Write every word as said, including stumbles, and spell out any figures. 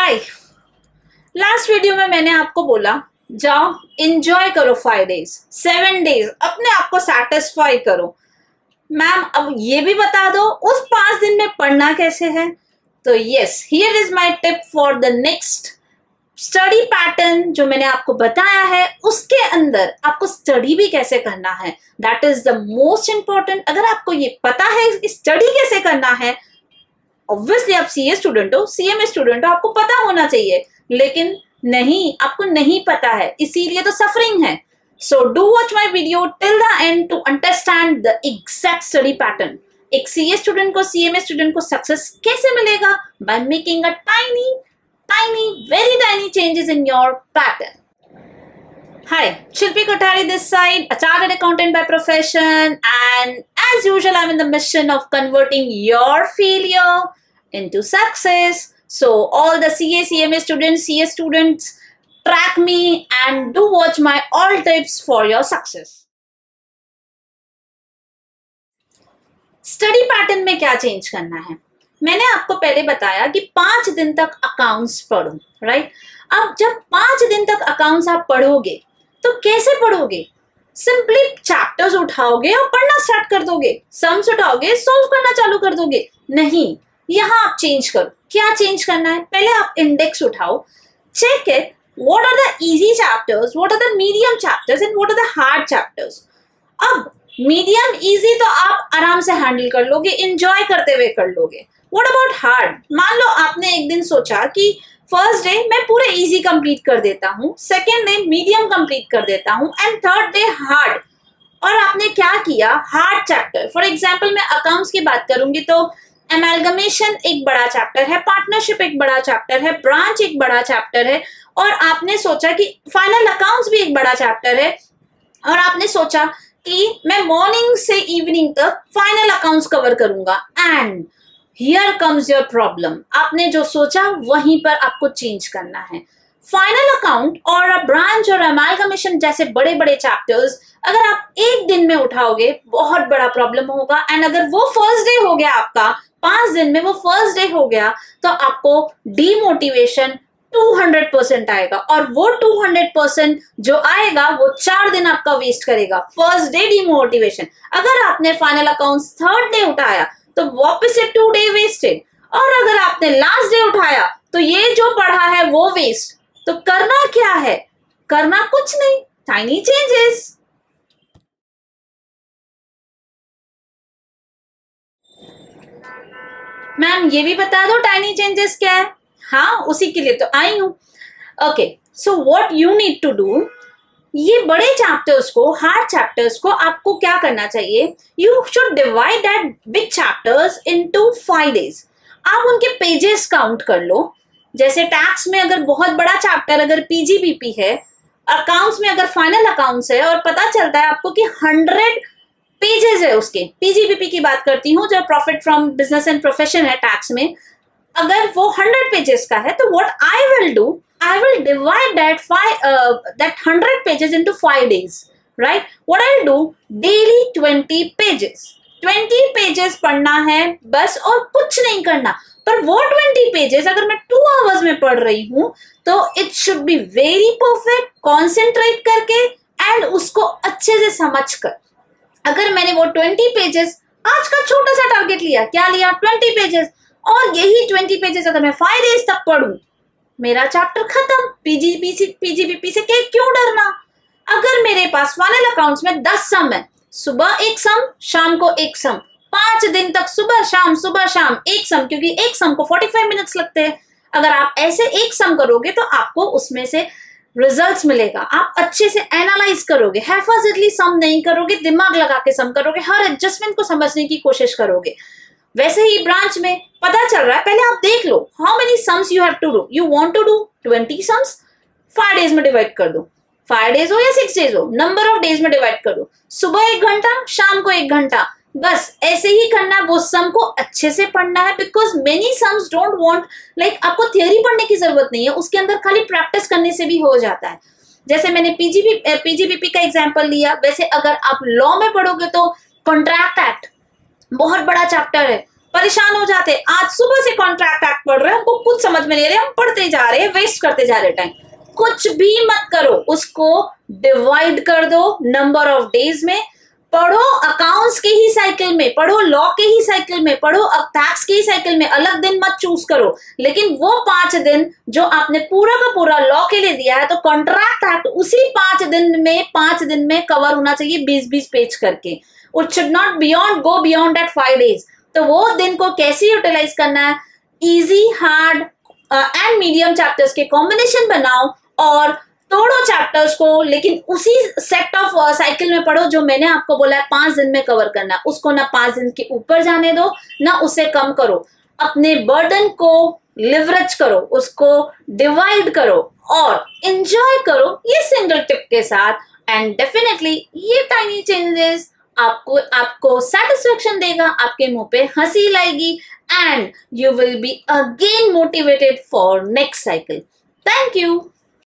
हाय, last video में मैंने आपको बोला जाओ एंजॉय करो फाइव डेज सेवन डेज, अपने आप को सेटिस्फाई करो। मैम अब ये भी बता दो उस पांच दिन में पढ़ना कैसे है। तो yes, here is my tip for the next study pattern जो मैंने आपको बताया है, उसके अंदर आपको स्टडी भी कैसे करना है, that is the most important. अगर आपको ये पता है स्टडी कैसे करना है, ऑब्वियसली आप सीए स्टूडेंट हो, सीएमए स्टूडेंट हो, आपको पता होना चाहिए, लेकिन नहीं, आपको नहीं पता है, इसीलिए तो सफरिंग है। So do watch my video till the end to understand the exact study pattern. एक सीए स्टूडेंट को, सीएमए स्टूडेंट को सक्सेस कैसे मिलेगा? By making a tiny tiny, very tiny changes in your pattern. Hi, Shilpi Kothari this side, a chartered accountant by profession, and as usual I'm in the mission of converting your failure into success. So all the C A, C M A students, C A students, track me and do watch my all tips for your success. Study pattern में क्या change करना है? मैंने आपको पहले बताया कि पांच दिन तक अकाउंट्स पढ़ो, राइट? अब जब पांच दिन तक अकाउंट्स आप पढ़ोगे तो कैसे पढ़ोगे? सिंपली चैप्टर्स उठाओगे और पढ़ना स्टार्ट कर दोगे, सम्स उठाओगे, सॉल्व करना चालू कर दोगे? नहीं, यहाँ आप चेंज करो। क्या चेंज करना है? पहले आप इंडेक्स उठाओ, check it, what are the easy chapters, what are the medium chapters and what are the hard chapters. अब मीडियम इजी तो आप आराम से हैंडल कर लोगे, एंजॉय करते हुए कर लोगे। What about hard? मान लो आपने एक दिन सोचा कि फर्स्ट डे मैं पूरे इजी कंप्लीट कर देता हूँ, सेकेंड डे मीडियम कंप्लीट कर देता हूँ एंड थर्ड डे हार्ड, और आपने क्या किया? Hard chapter. फॉर एग्जाम्पल मैं अकाउंट्स की बात करूंगी तो एमैल्गमेशन एक बड़ा चैप्टर है, पार्टनरशिप एक बड़ा चैप्टर है, ब्रांच एक बड़ा चैप्टर है, और आपने सोचा कि फाइनल अकाउंट्स भी एक बड़ा चैप्टर है, और आपने सोचा कि मैं मॉर्निंग से इवनिंग तक फाइनल अकाउंट्स कवर करूंगा। And here comes your problem. आपने जो सोचा वहीं पर आपको चेंज करना है। फाइनल अकाउंट और ब्रांच और अमालगमेशन जैसे बड़े बड़े चैप्टर्स अगर आप एक दिन में उठाओगे बहुत बड़ा प्रॉब्लम होगा, एंड अगर वो फर्स्ट डे हो गया आपका, पांच दिन में वो फर्स्ट डे हो गया, तो आपको डीमोटिवेशन टू हंड्रेड परसेंट आएगा, और वो टू हंड्रेड परसेंट जो आएगा वो चार दिन आपका वेस्ट करेगा। फर्स्ट डे डीमोटिवेशन, अगर आपने फाइनल अकाउंट थर्ड डे उठाया तो वापस से टू डे वेस्टेड, और अगर आपने लास्ट डे उठाया तो ये जो पढ़ा है वो वेस्ट। तो करना क्या है? करना कुछ नहीं, टाइनी चेंजेस। मैम ये भी बता दो टाइनी चेंजेस क्या है? हाँ, उसी के लिए तो आई हूं। Okay, so what you need to do, ये बड़े चैप्टर्स को, हार्ड चैप्टर्स को आपको क्या करना चाहिए? You should divide that big chapters into five days. आप उनके पेजेस काउंट कर लो। जैसे टैक्स में अगर बहुत बड़ा चैप्टर अगर पीजीबीपी है, अकाउंट्स में अगर फाइनल अकाउंट्स है, और पता चलता है आपको कि हंड्रेड पेजेस है उसके, पीजीबीपी की बात करती हूँ जो profit from business and profession है टैक्स में, अगर वो हंड्रेड पेजेस का है, तो what I will do, I will divide that five uh, that hundred pages into five days, right? What I'll do, daily twenty pages. twenty pages पढ़ना है बस, और कुछ नहीं करना। पर वो twenty pages अगर मैं two hours में पढ़ रही हूँ तो it should be very perfect, concentrate करके and उसको अच्छे से समझ कर। अगर मैंने वो twenty pages, आज का छोटा सा टारगेट लिया, क्या लिया? twenty pages, और यही twenty pages अगर मैं five days तक पढ़ूं, मेरा चैप्टर खत्म। पीजीबीसी पीजीबीपी से क्यों डरना? अगर मेरे पास फाइनल अकाउंट्स में दस सम है, सुबह एक सम, शाम को एक सम, पांच दिन तक सुबह शाम सुबह शाम एक सम, क्योंकि एक सम को पैंतालीस मिनट्स लगते हैं। अगर आप ऐसे एक सम करोगे तो आपको उसमें से रिजल्ट्स मिलेगा, आप अच्छे से एनालाइज करोगे, हैफाजतली सम नहीं करोगे, दिमाग लगा के सम करोगे, हर एडजस्टमेंट को समझने की कोशिश करोगे। वैसे ही ब्रांच में पता चल रहा है, पहले आप देख लो how many sums you have to do. You want to do twenty sums, five days में डिवाइड कर दो, फाइव डेज हो या सिक्स डेज हो, नंबर ऑफ डेज में डिवाइड कर दो। सुबह एक घंटा, शाम को एक घंटा, बस ऐसे ही करना। वो सम को अच्छे से पढ़ना है, because many sums don't want, like आपको थियोरी पढ़ने की जरूरत नहीं है, उसके अंदर खाली प्रैक्टिस करने से भी हो जाता है। जैसे मैंने पीजीबी पीजीबीपी का एग्जाम्पल लिया, वैसे अगर आप लॉ में पढ़ोगे तो कॉन्ट्रैक्ट एक्ट बहुत बड़ा चैप्टर है, परेशान हो जाते, आज सुबह से कॉन्ट्रैक्ट एक्ट पढ़ रहे हैं, हमको कुछ समझ में नहीं आ रहे, हम पढ़ते जा रहे हैं, वेस्ट करते जा रहे टाइम। कुछ भी मत करो, उसको डिवाइड कर दो नंबर ऑफ डेज में। पढ़ो अकाउंट्स के ही साइकिल में, पढ़ो लॉ के ही साइकिल में, पढ़ो अब टैक्स के ही साइकिल में, अलग दिन मत चूज करो। लेकिन वो पांच दिन जो आपने पूरा का पूरा लॉ के लिए दिया है, तो कॉन्ट्रैक्ट एक्ट उसी पांच दिन में पांच दिन में कवर होना चाहिए, बीस बीस पेज करके। It should not beyond go beyond that five days. तो वो दिन को कैसे यूटिलाइज करना है, easy, hard and medium chapters के कॉम्बिनेशन बनाओ और तोड़ो चैप्टर्स को, लेकिन उसी सेट ऑफ साइकिल में पढ़ो जो मैंने आपको बोला है पांच दिन में कवर करना। उसको ना पांच दिन के ऊपर जाने दो, ना उसे कम करो। अपने बर्डन को लिवरेज करो, उसको डिवाइड करो और एंजॉय करो ये सिंगल टिप के साथ। एंड डेफिनेटली ये टाइनी चेंजेस आपको आपको सेटिस्फेक्शन देगा, आपके मुंह पे हंसी लाएगी and you will be again motivated for next cycle. Thank you.